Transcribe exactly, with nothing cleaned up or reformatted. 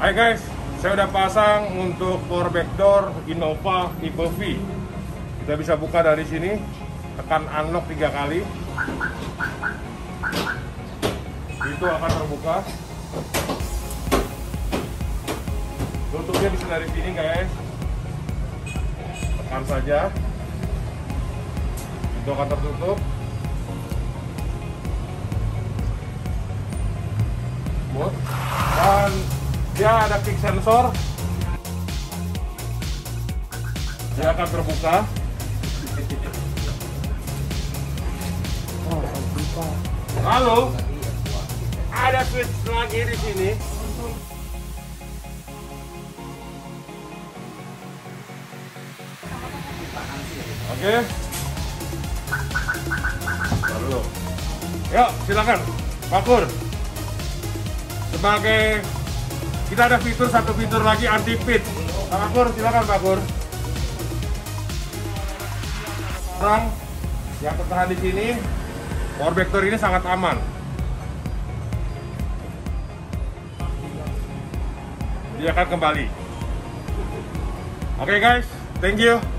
Hai guys, saya udah pasang untuk power back door Innova tipe V. Kita bisa buka dari sini, tekan unlock tiga kali. Itu akan terbuka. Tutupnya bisa dari sini guys. Tekan saja. Itu akan tertutup. Dan dia ada kick sensor. Dia akan terbuka. Lalu ada switch lagi di sini. Oke. Lalu, yuk silakan, Pak Kur. Sebagai kita ada fitur satu fitur lagi anti pit. Pak Kur, silakan Pak Kur. Orang yang tertahan di sini, power back door ini sangat aman. Dia akan kembali. Oke guys, thank you.